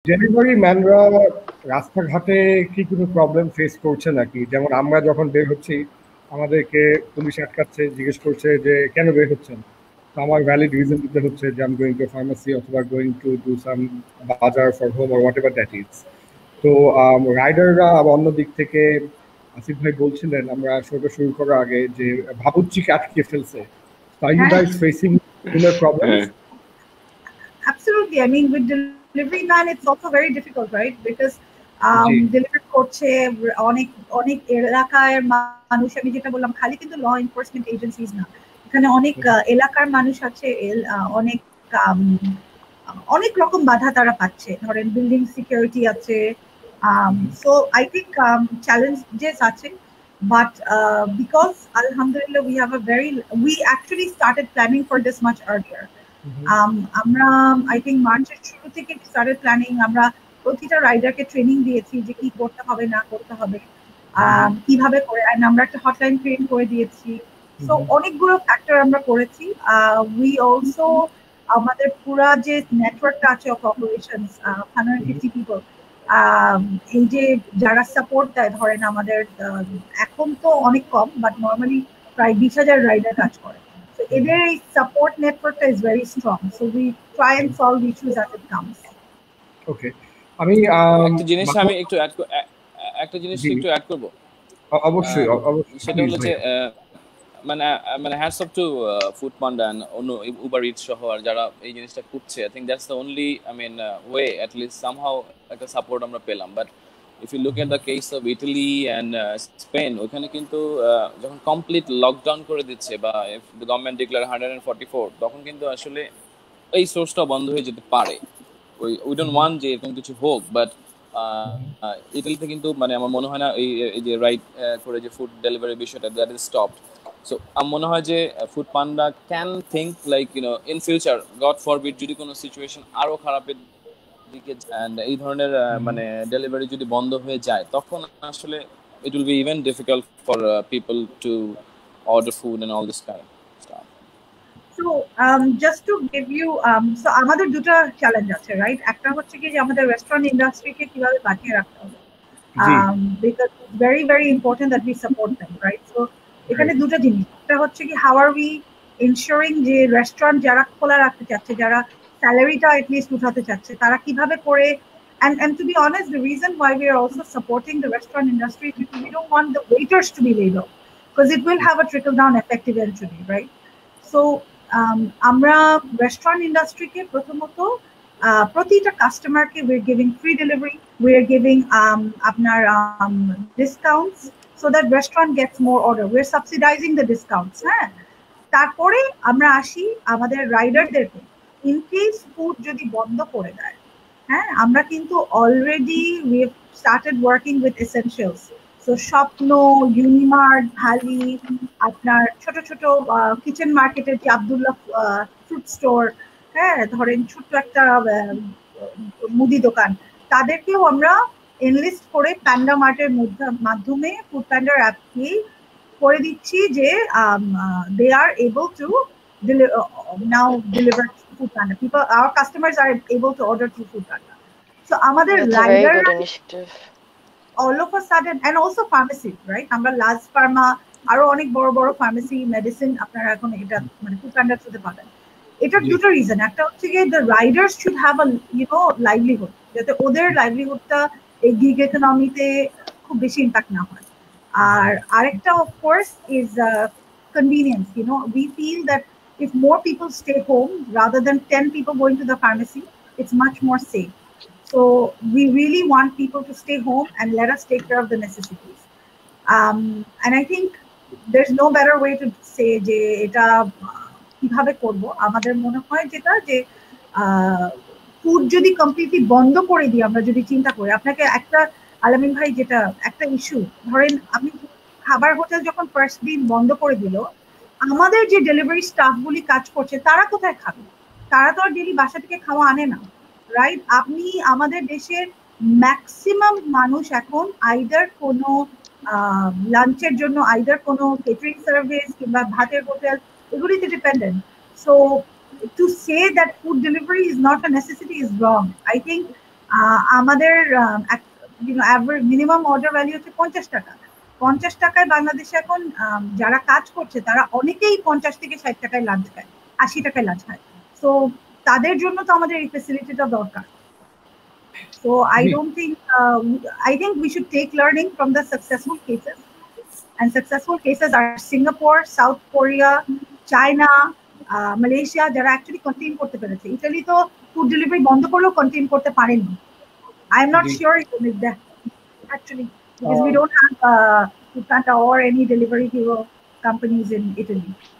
Delivery ম্যানরা রাস্তাঘাটে কি কোনো প্রবলেম ফেস করছে নাকি? যেমন আমরা যখন বের হচ্ছি আমাদেরকে পুলিশ আটকাচ্ছে, জিজ্ঞেস করছে যে কেন বের হচ্ছেন। তো আমার ভ্যালিড রিজন দিতে হচ্ছে যে I am going to pharmacy অথবা going to do some bazaar for home or whatever that is. তো রাইডাররা অন্য দিক থেকে আসিফ ভাই বলছিলেন আমরা শোটা শুরু করার আগে যে ভাবুচ্চিকে আটকে ফেলছে। Are you guys facing similar problems? Absolutely. I mean, with delivery man, it's also very difficult, right? Because delivery করছে অনেক অনেক এলাকার মানুষ, আমি যেটা বললাম খালি কিন্তু ল এনফোর্সমেন্ট এজেন্সিজ না, এখানে অনেক এলাকার মানুষ আছে, অনেক অনেক রকম বাধা তারা পাচ্ছে, ধরেন বিল্ডিং সিকিউরিটি আছে। সো আই থিঙ্ক চ্যালেঞ্জেস আছে, but because alhamdulillah we actually started planning for this much earlier. আমরা আই থিঙ্ক মার্চের শুরু থেকে স্টার্টেড প্ল্যানিং। আমরা প্রতিটা রাইডারকে ট্রেনিং দিয়েছি যে কি করতে হবে না করতে হবে, কিভাবে করে, এন্ড আমরা একটা হটলাইন ক্রিয়েট করে দিয়েছি। সো অনেকগুলো ফ্যাক্টর আমরা করেছি। উই অলসো আমাদের পুরা যে নেটওয়ার্কটা আছে অফ অপারেশনস 150 পিপল, এই যে যারা সাপোর্ট দেয়, ধরেন আমাদের এখন তো অনেক কম, বাট নর্মালি প্রায় 20,000 রাইডার কাজ করে। So their support network is very strong. So we try and solve issues as it comes. Okay. আমি একটা জিনিস আমি একটু অ্যাড করব। অবশ্যই সেটা হলো যে মানে hats off to Foodpanda and অন্য উবার ইটস সহ আর যারা এই জিনিসটা করছে। I think that's the only way at least somehow একটা সাপোর্ট আমরা পেলাম। But if you look at the case of Italy and Spain, ওখানে কিন্তু যখন কমপ্লিট লকডাউন করে দিচ্ছে বা if the government declare 144, তখন কিন্তু আসলে এই সোর্সটা বন্ধ হয়ে যেতে পারে। we don't want যে এরকম কিছু হোক, বাট ইতালিতে কিন্তু মানে আমার মনে হয় না এই যে রাইট করে যে ফুড ডেলিভারি বিষয়টা দ্যাট ইজ স্টপড। সো আমার মনে হয় যে Foodpanda can think like in future, God forbid, যদি কোনো সিচুয়েশন আরো খারাপের দিকে এই ধরনের মানে ডেলিভারি যদি বন্ধ হয়ে যায়, তখন আসলে it will be even difficult for people to order food and all this kind of stuff. So just to give you so আমাদের দুটো চ্যালেঞ্জ আছে, রাইট? একটা হচ্ছে কি যে আমাদের রেস্টুরেন্ট ইন্ডাস্ট্রিকে কিভাবে বাঁচিয়ে রাখতে হবে, because it's very very important that we support them, right? So এখানে দুটো জিনিস, একটা হচ্ছে কি how are we ensuring যে রেস্টুরেন্ট যারা খোলা রাখতে চাচ্ছে, যারা স্যালারিটা এটলিস্ট উঠাতে চাচ্ছে, তারা কিভাবে করে, and to be honest, the reason why we are also supporting the restaurant industry is because we don't want the waiters to be laid off, because it will have a trickle down effect eventually, right? So আমরা restaurant ইন্ডাস্ট্রিকে প্রথমত প্রতিটা কাস্টমারকে we are giving free delivery, we are giving আপনার discounts so that restaurant gets more order, we are subsidizing the discounts. হ্যাঁ, তারপরে আমরা আসি আমাদের রাইডারদেরকে, ইন কেস ফুড যদি বন্ধ করে দেয়, হ্যাঁ, আমরা কিন্তু already we have started working with essentials. So Shwapno, Unimart, ভালি, আপনার ছোট ছোট কিচেন মার্কেটের যে আব্দুল্লাহ ফ্রুট স্টোর, হ্যাঁ, ধরেন ছোট্ট একটা মুদি দোকান, তাদেরকেও আমরা এনলিস্ট করে প্যান্ডা মার্টের মাধ্যমে ফুড প্যান্ডার অ্যাপ দিয়ে করে দিচ্ছি যে they are able to now deliver food panda. People, our customers are able to order through food panda. So আমাদের rider all of a sudden, and also pharmacy, right? আমরা লাজ Pharma আরো অনেক বড় বড় ফার্মেসি মেডিসিন আপনারা এখন এটা মানে ফুড প্যান্ডা থ্রুতে পাবেন। এটার দুটো রিজন, একটা হচ্ছে গিয়ে the riders should have a livelihood, যাতে ওদের লাইভলিহুডটা এই গিগ ইকোনমিতে খুব বেশি ইম্প্যাক্ট না হয়। আর আরেকটা of course is convenience. We feel that if more people stay home rather than 10 people going to the pharmacy, it's much more safe. So we really want people to stay home and let us take care of the necessities. And I think there's no better way to say যে এটা কিভাবে করব। আমাদের মনে হয় যেটা যে food যদি কমপ্লিটলি বন্ধ করে দিই, আমরা যদি চিন্তা করি, আপনাকে একটা আলামিন ভাই যেটা একটা ইস্যু, ধরেন আপনি খাবার হোটেল যখন ফার্স্ট দিন বন্ধ করে দিল, আমাদের যে ডেলিভারি স্টাফগুলি কাজ করছে তারা কোথায় খাবে? তারা তো আর ডেলি বাসা থেকে খাওয়া আনে না, রাইট? আপনি আমাদের দেশের ম্যাক্সিমাম মানুষ এখন আইদার কোনো লাঞ্চের জন্য আইদার কোনো কেটারিং সার্ভিস কিংবা ভাতের হোটেল এগুলিতে dependent. So to say that food delivery is not a necessity is wrong. I think আমাদের অ্যাভারেজ মিনিমাম অর্ডার ভ্যালু হচ্ছে 50 টাকা। 50 টাকায় বাংলাদেশে এখন যারা কাজ করছে তারা অনেকেই 50 থেকে 60 টাকায় লাঞ্চ খায়, 80 টাকায় লাঞ্চ খায়। সো তাদের জন্য তো আমাদের এই ফেসিলিটিটা দরকার। So I think we should take learning from the successful cases, and successful cases are Singapore, South Korea, China, Malaysia, যারা actually contain করতে পেরেছে। ইতালি তো ফুড ডেলিভারি বন্ধ করলেও contain করতে পারেনি। I am not sure if that actually, because we don't have Foodpanda or any delivery hero companies in Italy.